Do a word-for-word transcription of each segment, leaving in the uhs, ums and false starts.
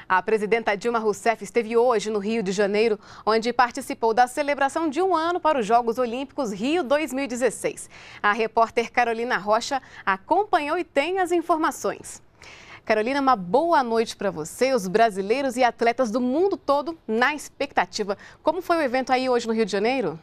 A presidenta Dilma Rousseff esteve hoje no Rio de Janeiro, onde participou da celebração de um ano para os Jogos Olímpicos Rio dois mil e dezesseis. A repórter Carolina Rocha acompanhou e tem as informações. Carolina, uma boa noite para você, os brasileiros e atletas do mundo todo na expectativa. Como foi o evento aí hoje no Rio de Janeiro?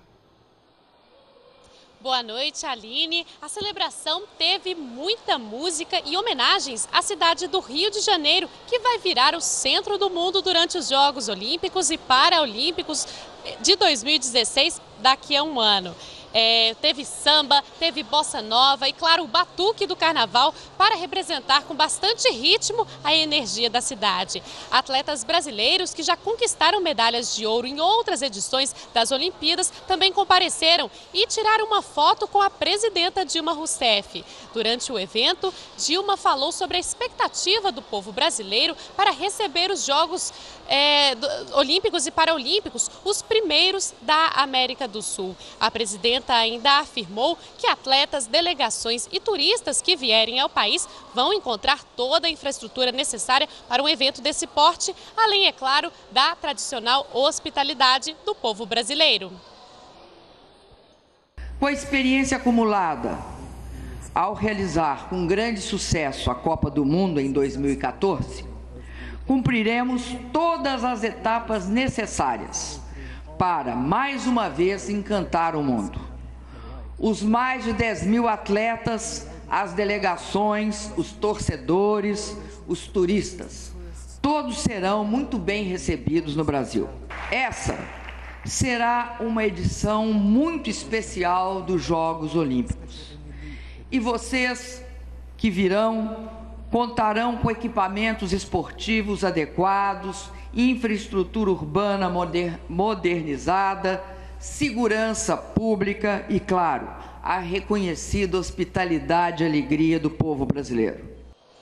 Boa noite, Aline. A celebração teve muita música e homenagens à cidade do Rio de Janeiro, que vai virar o centro do mundo durante os Jogos Olímpicos e Paralímpicos de dois mil e dezesseis, daqui a um ano. É, teve samba, teve bossa nova e, claro, o batuque do carnaval para representar com bastante ritmo a energia da cidade. Atletas brasileiros que já conquistaram medalhas de ouro em outras edições das Olimpíadas também compareceram e tiraram uma foto com a presidenta Dilma Rousseff. Durante o evento, Dilma falou sobre a expectativa do povo brasileiro para receber os Jogos é, Olímpicos e Paralímpicos, os primeiros da América do Sul. A presidenta ainda afirmou que atletas, delegações e turistas que vierem ao país vão encontrar toda a infraestrutura necessária para um evento desse porte, além, é claro, da tradicional hospitalidade do povo brasileiro. Com a experiência acumulada, ao realizar com grande sucesso a Copa do Mundo em dois mil e quatorze, cumpriremos todas as etapas necessárias para, mais uma vez, encantar o mundo. Os mais de dez mil atletas, as delegações, os torcedores, os turistas, todos serão muito bem recebidos no Brasil. Essa será uma edição muito especial dos Jogos Olímpicos. E vocês que virão contarão com equipamentos esportivos adequados, infraestrutura urbana moder- modernizada, segurança pública e, claro, a reconhecida hospitalidade e alegria do povo brasileiro.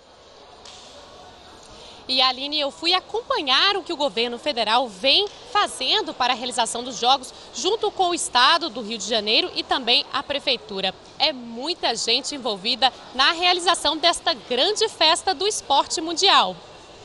E, Aline, eu fui acompanhar o que o governo federal vem fazendo para a realização dos Jogos, junto com o estado do Rio de Janeiro e também a prefeitura. É muita gente envolvida na realização desta grande festa do esporte mundial.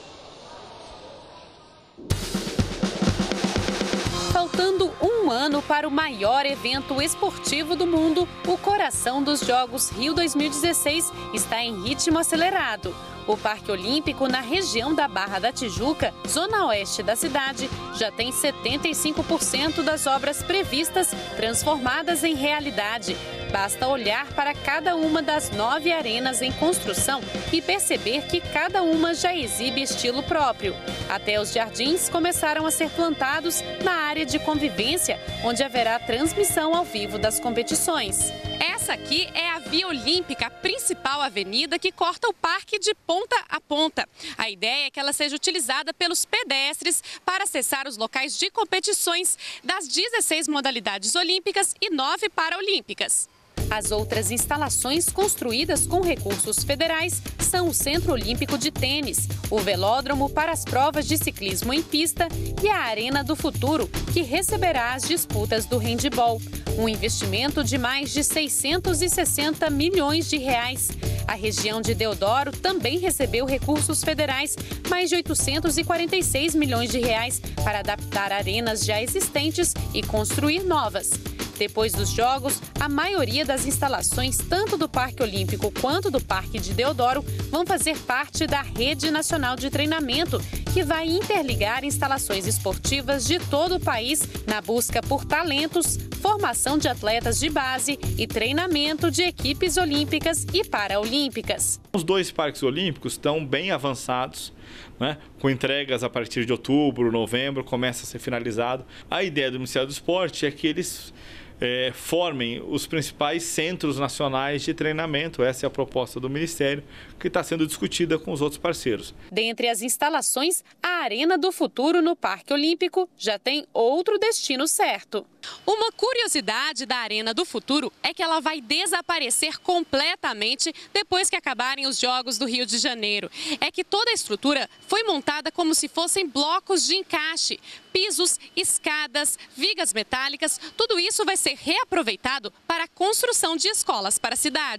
Faltando um ano para o maior evento esportivo do mundo, o coração dos Jogos Rio dois mil e dezesseis está em ritmo acelerado. O Parque Olímpico, na região da Barra da Tijuca, zona oeste da cidade, já tem setenta e cinco por cento das obras previstas transformadas em realidade. Basta olhar para cada uma das nove arenas em construção e perceber que cada uma já exibe estilo próprio. Até os jardins começaram a ser plantados na área de convivência, onde haverá transmissão ao vivo das competições. Essa aqui é a Via Olímpica, a principal avenida que corta o parque de ponta a ponta. A ideia é que ela seja utilizada pelos pedestres para acessar os locais de competições das dezesseis modalidades olímpicas e nove paraolímpicas. As outras instalações construídas com recursos federais são o Centro Olímpico de Tênis, o velódromo para as provas de ciclismo em pista e a Arena do Futuro, que receberá as disputas do handebol. Um investimento de mais de seiscentos e sessenta milhões de reais. A região de Deodoro também recebeu recursos federais, mais de oitocentos e quarenta e seis milhões de reais, para adaptar arenas já existentes e construir novas. Depois dos Jogos, a maioria das instalações, tanto do Parque Olímpico quanto do Parque de Deodoro, vão fazer parte da Rede Nacional de Treinamento, que vai interligar instalações esportivas de todo o país na busca por talentos, formação de atletas de base e treinamento de equipes olímpicas e paraolímpicas. Os dois parques olímpicos estão bem avançados, né? Com entregas a partir de outubro, novembro, começa a ser finalizado. A ideia do Ministério do Esporte é que eles É, formem os principais centros nacionais de treinamento. Essa é a proposta do Ministério, que está sendo discutida com os outros parceiros. Dentre as instalações, a Arena do Futuro no Parque Olímpico já tem outro destino certo. Uma curiosidade da Arena do Futuro é que ela vai desaparecer completamente depois que acabarem os Jogos do Rio de Janeiro. É que toda a estrutura foi montada como se fossem blocos de encaixe. Pisos, escadas, vigas metálicas, tudo isso vai ser reaproveitado para a construção de escolas para a cidade.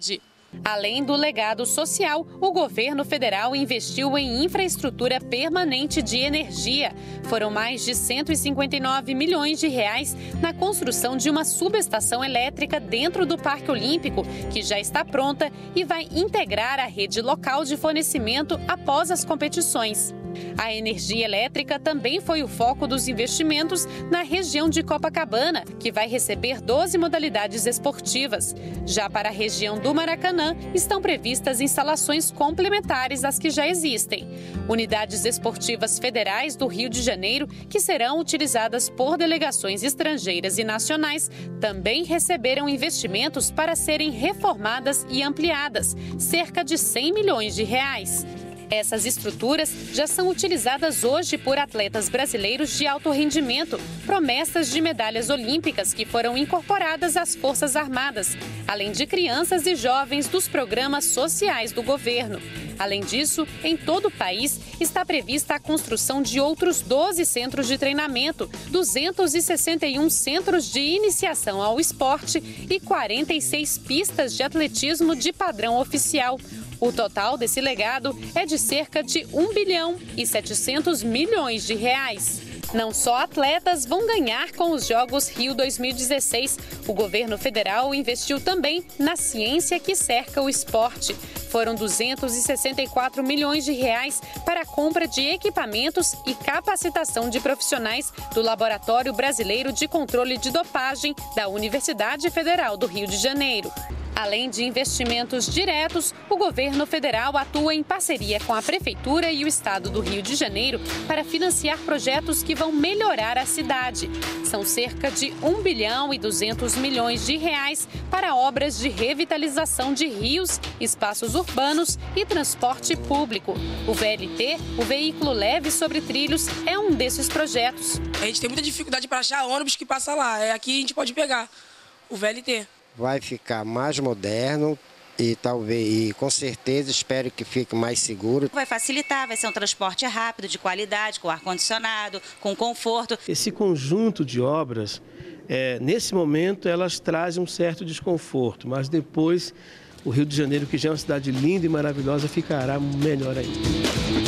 Além do legado social, o governo federal investiu em infraestrutura permanente de energia. Foram mais de cento e cinquenta e nove milhões de reais na construção de uma subestação elétrica dentro do Parque Olímpico, que já está pronta e vai integrar a rede local de fornecimento após as competições. A energia elétrica também foi o foco dos investimentos na região de Copacabana, que vai receber doze modalidades esportivas. Já para a região do Maracanã, estão previstas instalações complementares às que já existem. Unidades esportivas federais do Rio de Janeiro, que serão utilizadas por delegações estrangeiras e nacionais, também receberam investimentos para serem reformadas e ampliadas, cerca de cem milhões de reais. Essas estruturas já são utilizadas hoje por atletas brasileiros de alto rendimento, promessas de medalhas olímpicas que foram incorporadas às Forças Armadas, além de crianças e jovens dos programas sociais do governo. Além disso, em todo o país está prevista a construção de outros doze centros de treinamento, duzentos e sessenta e um centros de iniciação ao esporte e quarenta e seis pistas de atletismo de padrão oficial. O total desse legado é de cerca de um bilhão e setecentos milhões de reais. Não só atletas vão ganhar com os Jogos Rio dois mil e dezesseis. O governo federal investiu também na ciência que cerca o esporte. Foram duzentos e sessenta e quatro milhões de reais para a compra de equipamentos e capacitação de profissionais do Laboratório Brasileiro de Controle de Dopagem da Universidade Federal do Rio de Janeiro. Além de investimentos diretos, o governo federal atua em parceria com a Prefeitura e o Estado do Rio de Janeiro para financiar projetos que vão melhorar a cidade. São cerca de um bilhão e duzentos milhões de reais para obras de revitalização de rios, espaços urbanos e transporte público. O V L T, o veículo leve sobre trilhos, é um desses projetos. A gente tem muita dificuldade para achar ônibus que passa lá. É aqui a gente pode pegar o V L T. Vai ficar mais moderno e talvez, e com certeza, espero que fique mais seguro. Vai facilitar, vai ser um transporte rápido, de qualidade, com ar-condicionado, com conforto. Esse conjunto de obras, é, nesse momento, elas trazem um certo desconforto, mas depois o Rio de Janeiro, que já é uma cidade linda e maravilhosa, ficará melhor ainda.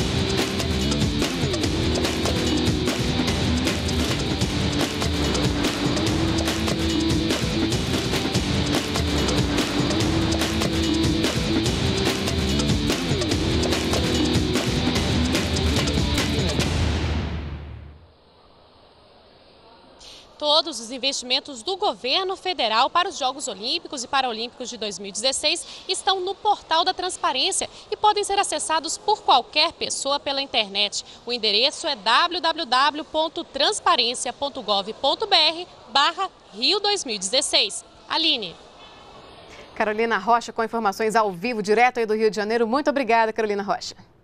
Todos os investimentos do governo federal para os Jogos Olímpicos e Paralímpicos de dois mil e dezesseis estão no portal da Transparência e podem ser acessados por qualquer pessoa pela internet. O endereço é w w w ponto transparência ponto gov ponto br barra Rio dois mil e dezesseis. Aline. Carolina Rocha com informações ao vivo, direto aí do Rio de Janeiro. Muito obrigada, Carolina Rocha.